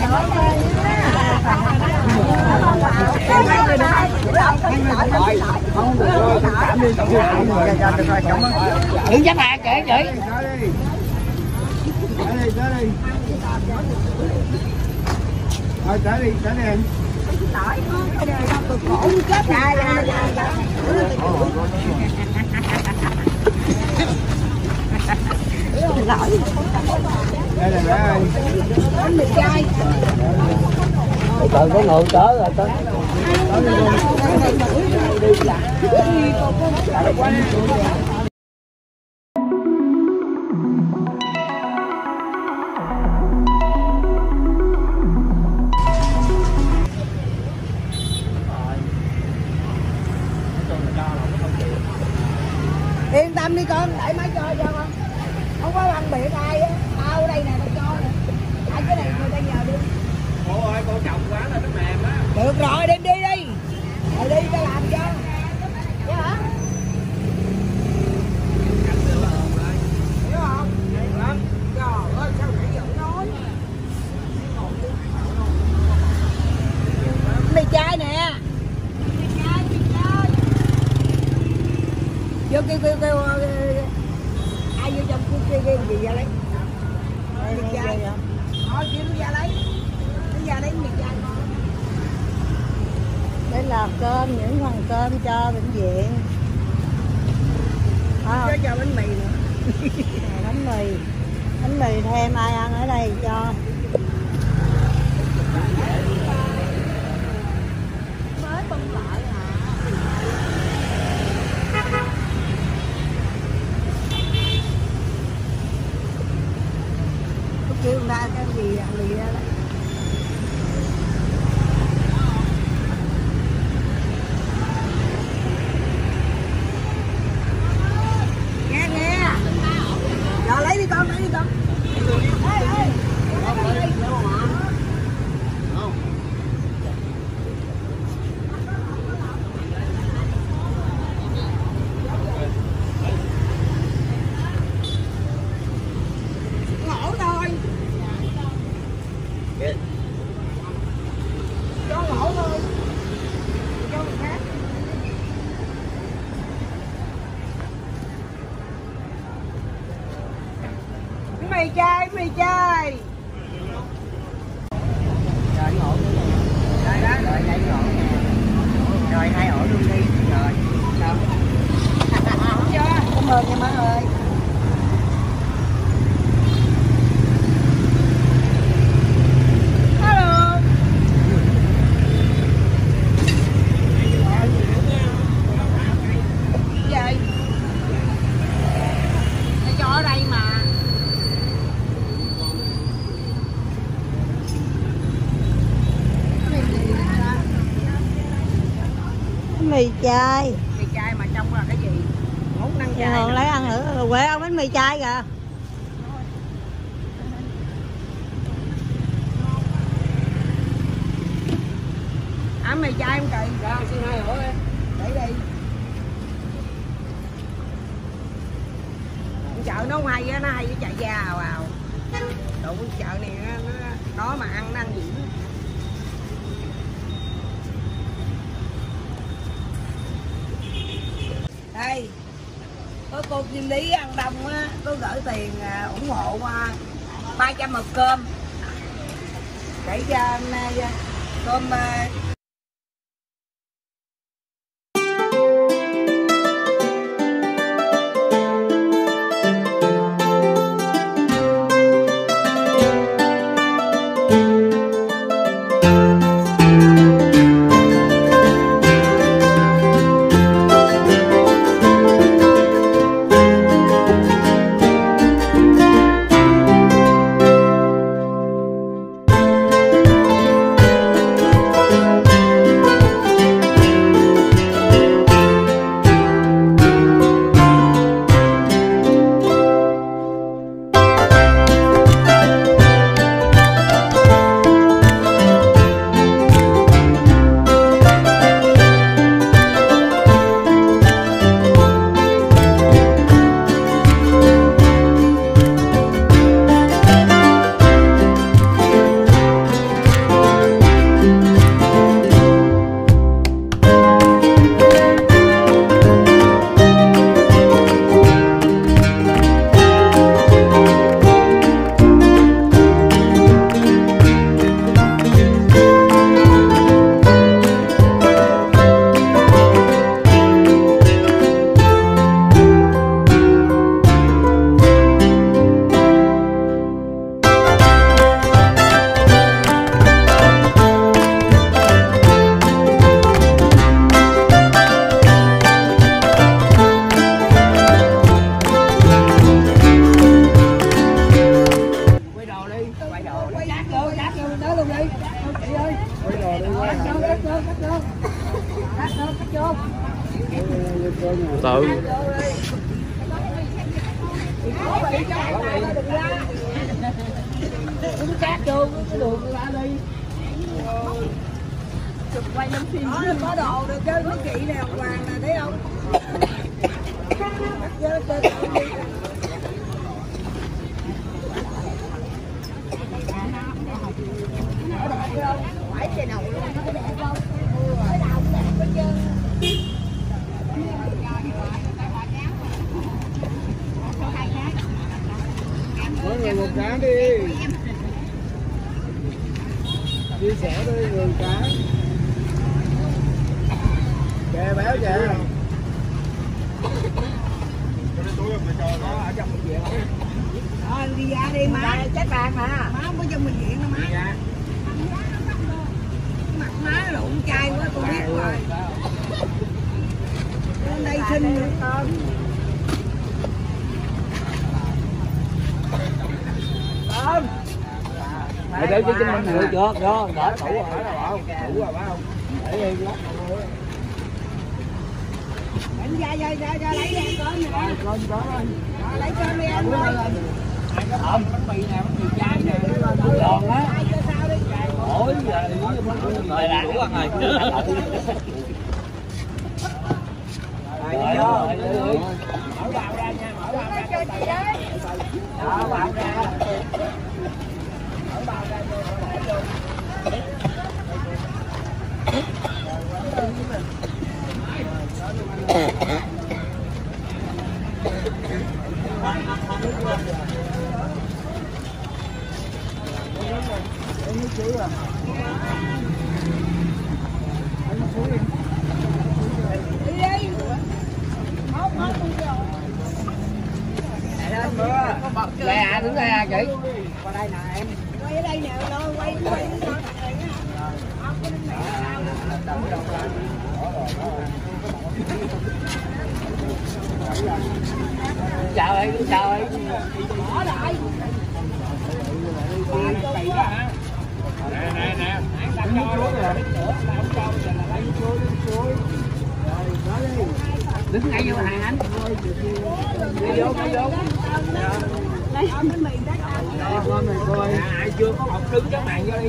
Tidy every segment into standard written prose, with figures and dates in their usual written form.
Đừng dám hàng kệ vậy. Thôi trở đi em. Khổ chết này. Đây là bé ơi. Bánh mì chay. Trời có ngồi tới rồi tới. Yên tâm đi con, để má cho con. Không có ăn biệt ai á, tao ở đây nè, tao cho nè. Ai cái này người ta nhờ đi. Cô ơi, cô chồng quá là nó mềm á. Được rồi, đem đi đi. Rồi đi tao làm cho. Dạ hả? Hiểu không? Trời ơi, sao nãy giờ nói. Mì chay nè. Vô kêu ai vô trong kia gì ra lấy mì chay thôi kêu nó ra lấy mì chay con. Đây là cơm, những phần cơm cho bệnh viện. Cho bánh mì nữa. Bánh mì thêm ai ăn ở đây cho. Mới bưng lại hả? Kêu ra cái gì ăn lì ra đấy. Nghe rồi lấy đi con. Ê. Ngổ thôi. Cho ngổ thôi. Cho người khác. Mì chay. Rồi hai ổ luôn đi. Rồi. Sao? Cảm ơn nha má ơi. Hello. Vậy. Để cho ở đây mà. Mì chay. Mì chay mà trong là cái gì? Ngũ năng chay. Hường lấy ăn thử. Quê ăn bánh mì chay kìa. Ăn mì chay không kỳ. Ra xin hai ổ đi. Để đi. Chợ nó không hay á, nó hay với chợ da ào. Đủ chợ này nó đó mà ăn nó ăn gì. Đây, có cô Kim Lý ăn đông á, có gửi tiền ủng hộ 300 hộp cơm để cho cơm vô đó luôn đi. Chị ơi. Cắt vô. Tự Cắt vô cái đường ra đi. Quay lên phim có đồ được chứ mấy chị nè, Hoàng nè, thấy không? Phải xe đầu luôn, nó đẹp không? Cái đầu đẹp hết trơn. Mỗi người một cái đi. Chia sẻ đi người cái. Kè béo kìa. Đi ra đi má. Chết bàn mà. Má không có trong bệnh viện đâu má. Mặt má lộn chai quá tôi biết rồi. Lên đây xin nữa con. Không. Để chứ chứng minh được chưa? Đó, đỡ tủ rồi. Đủ rồi phải không? Để đi lát rồi. Anh ra lấy em con nè. Con có anh. Lấy cơm đi anh ơi. Bánh mì nè, bánh mì chay nè, giòn á. Ôi giờ rồi là đủ ăn rồi. Rồi đó, mở bao ra nha, mở bao ra. Đó, bao ra. Mở bao ra vô, bỏ vô. Đây à, đứng đây à chị. Qua đây nè em. Quay ở đây nè, lo quay Chào ơi, chào ơi. bỏ lại. Nè. Đứng ngay vô hàng anh. Đi vô. Đây bánh mì đó. Con này coi. Ai chưa có học đứng cái màn vô đi.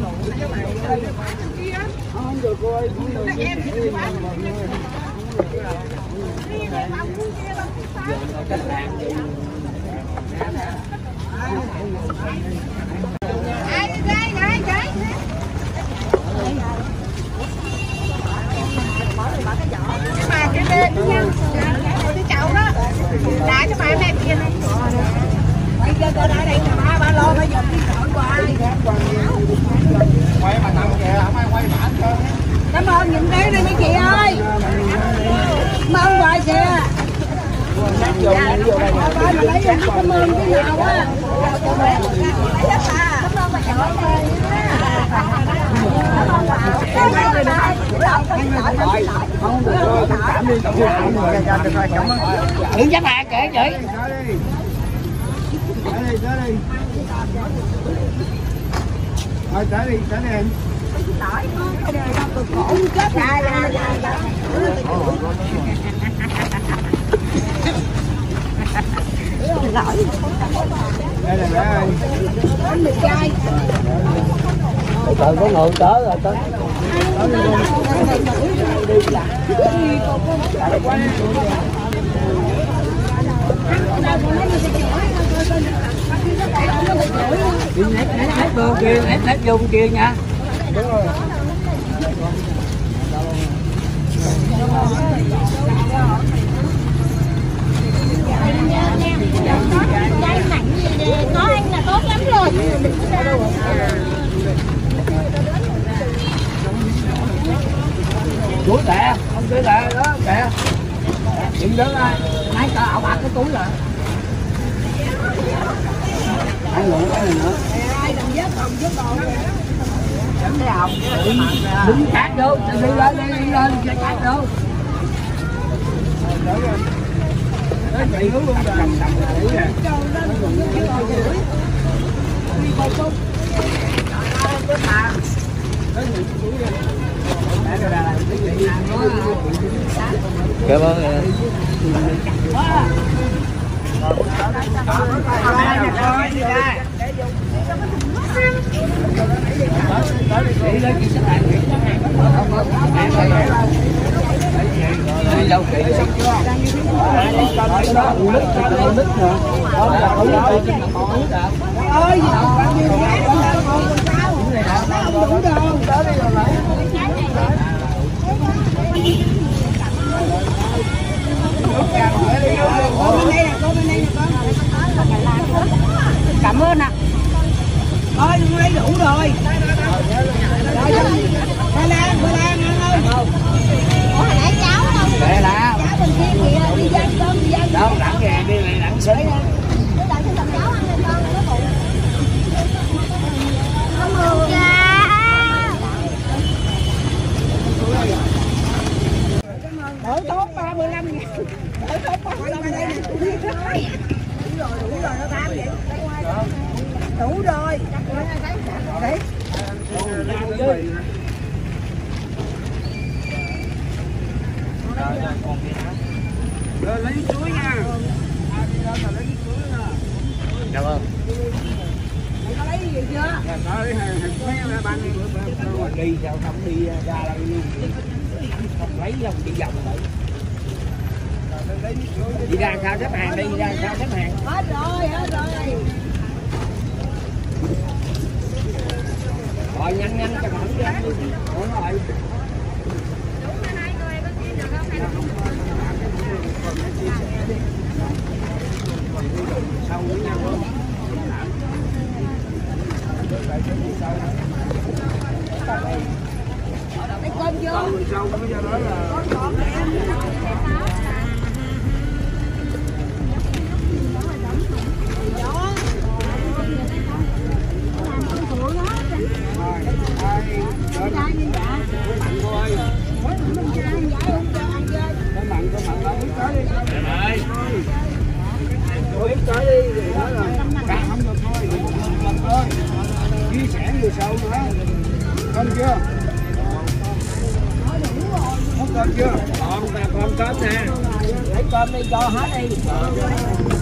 Không được coi. Mà cái bên nha. Cái chậu đó. Đại cho bạn em kia này. Bây giờ coi lại đây nè, ba lô bây giờ đi chọi hoài. Quay mà nằm kìa, không ai quay bản trơn. Cảm ơn những cái đi mấy chị ơi. Cảm ơn hoài kìa. Dạ, coi mà lấy em cảm ơn cái nào á. Cảm ơn bà chọi ơi. Không được rồi, cảm đi, cảm ơn. Đừng dám hàng kệ chị. Tới đi. Thôi tới đi em. Đây là bé ơi. Bánh mì chay. Từ từ có người tới rồi tới. Ép vô kia, ép vô kia nha. Đúng rồi. Có anh là tốt lắm rồi. Túi kìa, không túi kìa, đó kìa. Chuyện đó ai, nãy tao ảo bạc cái túi rồi. Ăn lộn cái này nữa. Ai làm vết hồng vết bò. Đứng cắt vô, đi lên, cắt vô. Đấy, chị hướng luôn rồi. Cảm ơn em. ơi gì đâu bao nhiêu giá không đủ đâu. Cảm ơn ạ. Thôi đừng lấy đủ rồi. Khoai lang ăn không? Ủa hồi nãy cháu không? Để là Cháu bên kia kìa, đi ăn cơm đi ăn. đâu đặng kìa, đi này đặng xính. Để đợi cho cháu ăn lên con nó bụng. Cảm ơn cha. Đỡ tốt 35.000. Đỡ tốt 35.000. Đủ rồi nó tám vậy. Đủ rồi. Đấy. Rồi lấy chuối nha. Cảm ơn. Có lấy gì chưa? Tới hàng mấy bánh đi sao không đi ra đây không lấy không đi vòng lại. Đi ra sao xếp hàng đi, ra sao xếp hàng. Hết rồi. Rồi nhanh cho khỏi đi. Đúng rồi. Sau với nhau. Lấy cơm chưa? Sau bây giờ đó là chia sẻ người sau nữa. Không chưa? Không cơm chưa? Còn cơm nè. Lấy cơm đi cho hết đi.